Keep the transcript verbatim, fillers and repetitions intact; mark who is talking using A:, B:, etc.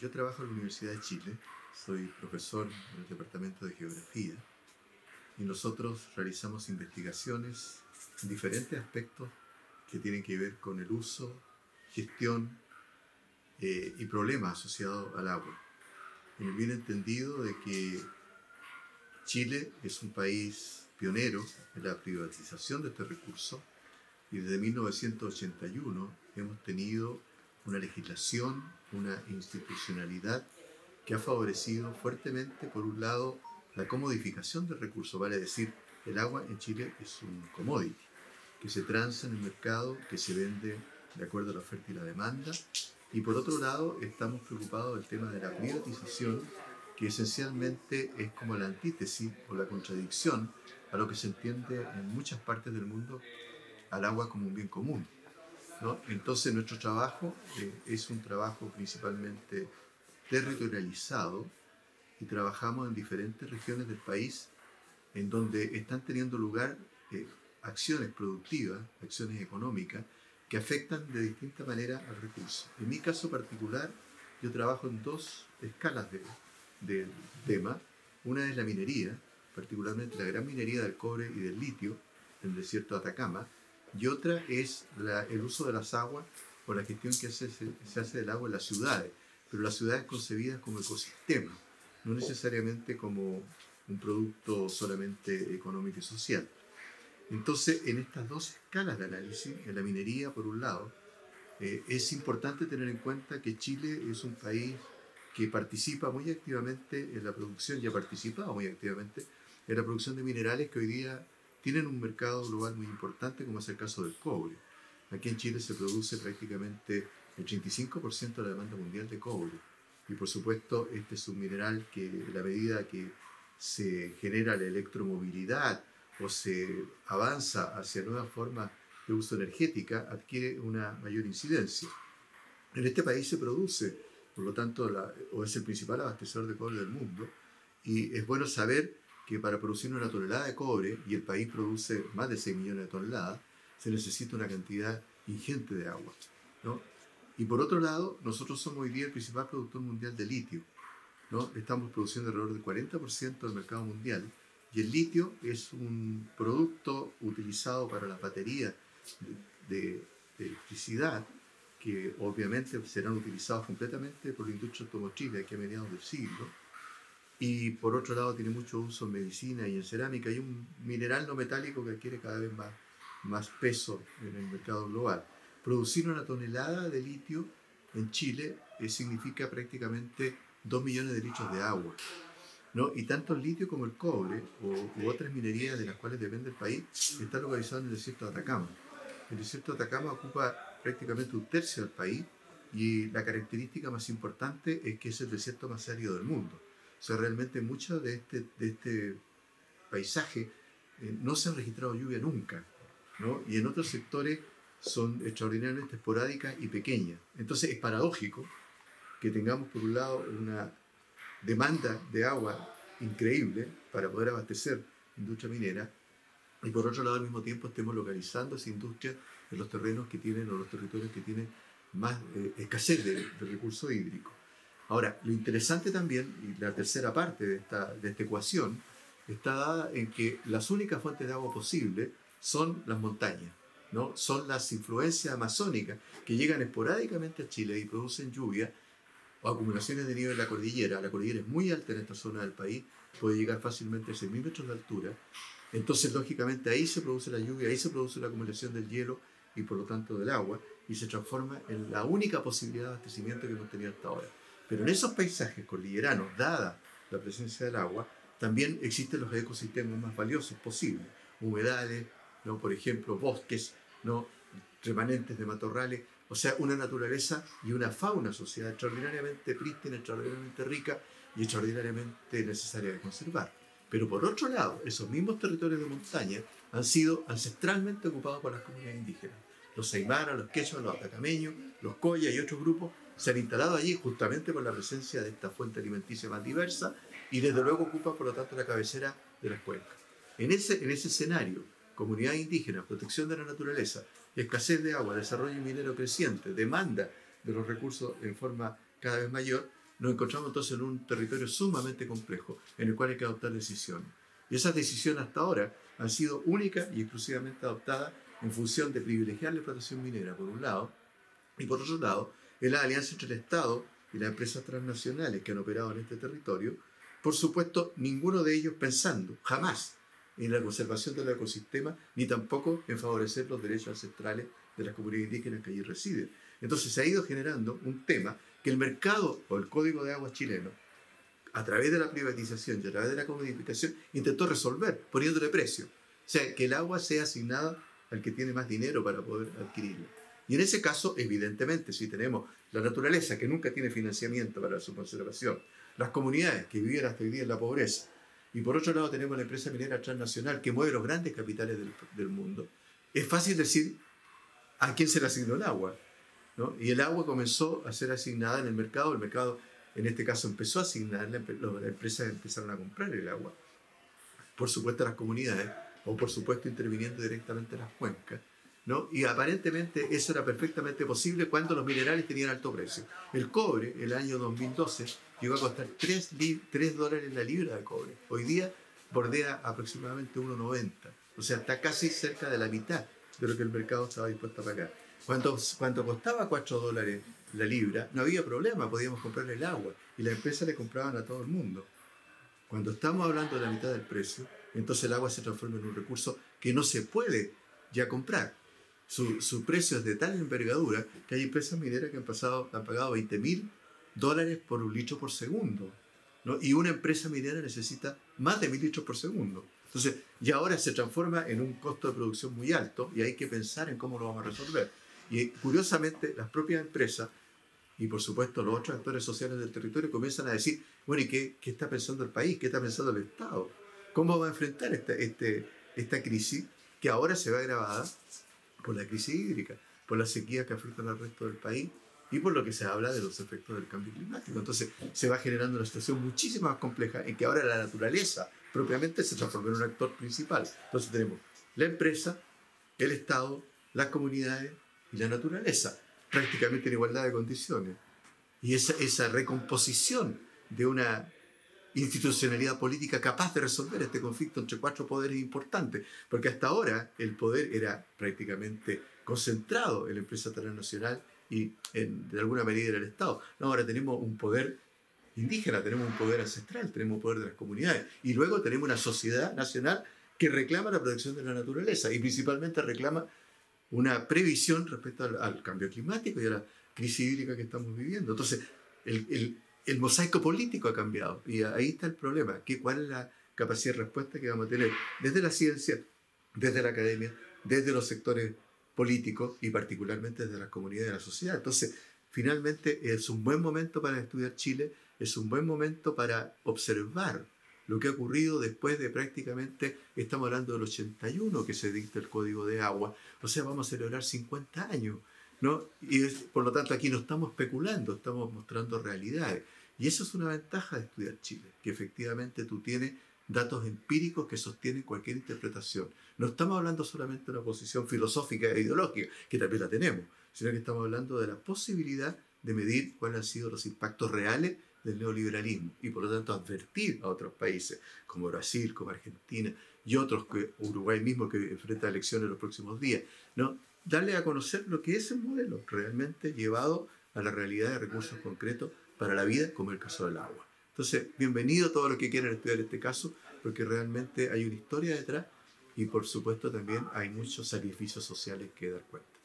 A: yo trabajo en la Universidad de Chile, soy profesor en el Departamento de Geografía y nosotros realizamos investigaciones en diferentes aspectos que tienen que ver con el uso, gestión eh, y problemas asociados al agua. En el bien entendido de que Chile es un país pionero en la privatización de este recurso y desde mil novecientos ochenta y uno hemos tenido una legislación, una institucionalidad que ha favorecido fuertemente, por un lado, la comodificación del recurso, vale decir, el agua en Chile es un commodity, que se transa en el mercado, que se vende de acuerdo a la oferta y la demanda, y por otro lado estamos preocupados del tema de la privatización, que esencialmente es como la antítesis o la contradicción a lo que se entiende en muchas partes del mundo al agua como un bien común, ¿no? Entonces nuestro trabajo eh, es un trabajo principalmente territorializado y trabajamos en diferentes regiones del país en donde están teniendo lugar eh, acciones productivas, acciones económicas que afectan de distinta manera al recurso. En mi caso particular, yo trabajo en dos escalas de, del tema. Una es la minería, particularmente la gran minería del cobre y del litio en el desierto de Atacama, y otra es la, el uso de las aguas o la gestión que se, se, se hace del agua en las ciudades, pero las ciudades concebidas como ecosistemas, no necesariamente como un producto solamente económico y social. Entonces, en estas dos escalas de análisis, en la minería por un lado, eh, es importante tener en cuenta que Chile es un país que participa muy activamente en la producción y ha participado muy activamente en la producción de minerales que hoy día tienen un mercado global muy importante, como es el caso del cobre. Aquí en Chile se produce prácticamente el treinta y cinco por ciento de la demanda mundial de cobre. Y por supuesto, este es un mineral que a la medida que se genera la electromovilidad o se avanza hacia nuevas formas de uso energética, adquiere una mayor incidencia. En este país se produce, por lo tanto, la, o es el principal abastecedor de cobre del mundo, y es bueno saber que para producir una tonelada de cobre, y el país produce más de seis millones de toneladas, se necesita una cantidad ingente de agua, ¿no? Y por otro lado, nosotros somos hoy día el principal productor mundial de litio, ¿no? Estamos produciendo alrededor del cuarenta por ciento del mercado mundial, y el litio es un producto utilizado para las baterías de, de, de electricidad, que obviamente serán utilizados completamente por la industria automotriz de aquí a mediados del siglo. Y por otro lado tiene mucho uso en medicina y en cerámica. Hay un mineral no metálico que adquiere cada vez más, más peso en el mercado global. Producir una tonelada de litio en Chile eh, significa prácticamente dos millones de litros de agua, ¿no? Y tanto el litio como el cobre o, u otras minerías de las cuales depende el país están localizados en el desierto de Atacama. El desierto de Atacama ocupa prácticamente un tercio del país y la característica más importante es que es el desierto más árido del mundo. O sea, realmente mucho de este, de este paisaje eh, no se han registrado lluvia nunca, ¿no? Y en otros sectores son extraordinariamente esporádicas y pequeñas. Entonces es paradójico que tengamos por un lado una demanda de agua increíble para poder abastecer la industria minera y por otro lado al mismo tiempo estemos localizando esa industria en los terrenos que tienen o los territorios que tienen más eh, escasez de, de recursos hídricos. Ahora, lo interesante también, y la tercera parte de esta, de esta ecuación, está dada en que las únicas fuentes de agua posibles son las montañas, ¿no? Son las influencias amazónicas que llegan esporádicamente a Chile y producen lluvia o acumulaciones de nieve en la cordillera. La cordillera es muy alta en esta zona del país, puede llegar fácilmente a seis mil metros de altura. Entonces, lógicamente, ahí se produce la lluvia, ahí se produce la acumulación del hielo y por lo tanto del agua, y se transforma en la única posibilidad de abastecimiento que hemos tenido hasta ahora. Pero en esos paisajes cordilleranos, dada la presencia del agua, también existen los ecosistemas más valiosos posibles. Humedales, ¿no? Por ejemplo, bosques, ¿no? Remanentes de matorrales. O sea, una naturaleza y una fauna asociada extraordinariamente prístina, extraordinariamente rica y extraordinariamente necesaria de conservar. Pero por otro lado, esos mismos territorios de montaña han sido ancestralmente ocupados por las comunidades indígenas. Los aymaras, los quechuas, los atacameños, los collas y otros grupos se han instalado allí justamente por la presencia de esta fuente alimenticia más diversa y desde luego ocupan por lo tanto la cabecera de las cuencas. En ese, en ese escenario, comunidades indígenas, protección de la naturaleza, escasez de agua, desarrollo minero creciente, demanda de los recursos en forma cada vez mayor, nos encontramos entonces en un territorio sumamente complejo en el cual hay que adoptar decisiones. Y esas decisiones hasta ahora han sido únicas y exclusivamente adoptadas en función de privilegiar la explotación minera, por un lado, y por otro lado, es la alianza entre el Estado y las empresas transnacionales que han operado en este territorio, por supuesto, ninguno de ellos pensando jamás en la conservación del ecosistema, ni tampoco en favorecer los derechos ancestrales de las comunidades indígenas que allí residen. Entonces se ha ido generando un tema que el mercado o el Código de Aguas chileno, a través de la privatización y a través de la comodificación, intentó resolver, poniéndole precio. O sea, que el agua sea asignada al que tiene más dinero para poder adquirirla. Y en ese caso, evidentemente, si tenemos la naturaleza que nunca tiene financiamiento para su conservación, las comunidades que vivían hasta hoy día en la pobreza, y por otro lado tenemos la empresa minera transnacional que mueve los grandes capitales del, del mundo, es fácil decir a quién se le asignó el agua, ¿no? Y el agua comenzó a ser asignada en el mercado, el mercado en este caso empezó a asignarla, las empresas empezaron a comprar el agua, por supuesto a las comunidades, o por supuesto interviniendo directamente en las cuencas, ¿no? Y aparentemente eso era perfectamente posible cuando los minerales tenían alto precio. El cobre, el año dos mil doce, llegó a costar tres dólares la libra de cobre. Hoy día bordea aproximadamente uno noventa. O sea, está casi cerca de la mitad de lo que el mercado estaba dispuesto a pagar. Cuando, cuando costaba cuatro dólares la libra, no había problema, podíamos comprarle el agua. Y las empresas le compraban a todo el mundo. Cuando estamos hablando de la mitad del precio, entonces el agua se transforma en un recurso que no se puede ya comprar. Su, su precio es de tal envergadura que hay empresas mineras que han, pasado, han pagado veinte mil dólares por un litro por segundo, ¿no? Y una empresa minera necesita más de mil litros por segundo. Entonces, y ahora se transforma en un costo de producción muy alto y hay que pensar en cómo lo vamos a resolver. Y curiosamente, las propias empresas y por supuesto los otros actores sociales del territorio comienzan a decir, bueno, ¿y qué, qué está pensando el país? ¿Qué está pensando el Estado? ¿Cómo va a enfrentar esta, este, esta crisis que ahora se ve agravada por la crisis hídrica, por las sequías que afectan al resto del país y por lo que se habla de los efectos del cambio climático? Entonces se va generando una situación muchísimo más compleja en que ahora la naturaleza propiamente se transforma en un actor principal. Entonces tenemos la empresa, el Estado, las comunidades y la naturaleza, prácticamente en igualdad de condiciones. Y esa, esa recomposición de una institucionalidad política capaz de resolver este conflicto entre cuatro poderes importantes, porque hasta ahora el poder era prácticamente concentrado en la empresa transnacional y en, de alguna medida en el Estado. No, ahora tenemos un poder indígena, tenemos un poder ancestral, tenemos un poder de las comunidades y luego tenemos una sociedad nacional que reclama la protección de la naturaleza y principalmente reclama una previsión respecto al, al cambio climático y a la crisis hídrica que estamos viviendo. Entonces, el, el El mosaico político ha cambiado y ahí está el problema. ¿Qué, ¿Cuál es la capacidad de respuesta que vamos a tener desde la ciencia, desde la academia, desde los sectores políticos y particularmente desde las comunidades de la sociedad? Entonces, finalmente es un buen momento para estudiar Chile, es un buen momento para observar lo que ha ocurrido después de prácticamente, estamos hablando del ochenta y uno que se dicta el Código de Agua, o sea, vamos a celebrar cincuenta años. ¿No? Y es, por lo tanto aquí no estamos especulando, estamos mostrando realidades. Y eso es una ventaja de estudiar Chile, que efectivamente tú tienes datos empíricos que sostienen cualquier interpretación. No estamos hablando solamente de una posición filosófica e ideológica, que también la tenemos, sino que estamos hablando de la posibilidad de medir cuáles han sido los impactos reales del neoliberalismo y por lo tanto advertir a otros países como Brasil, como Argentina y otros, que Uruguay mismo que enfrenta elecciones en los próximos días, ¿no? Darle a conocer lo que es el modelo realmente llevado a la realidad de recursos concretos para la vida, como el caso del agua. Entonces, bienvenido a todos los que quieran estudiar este caso, porque realmente hay una historia detrás y por supuesto también hay muchos sacrificios sociales que dar cuenta.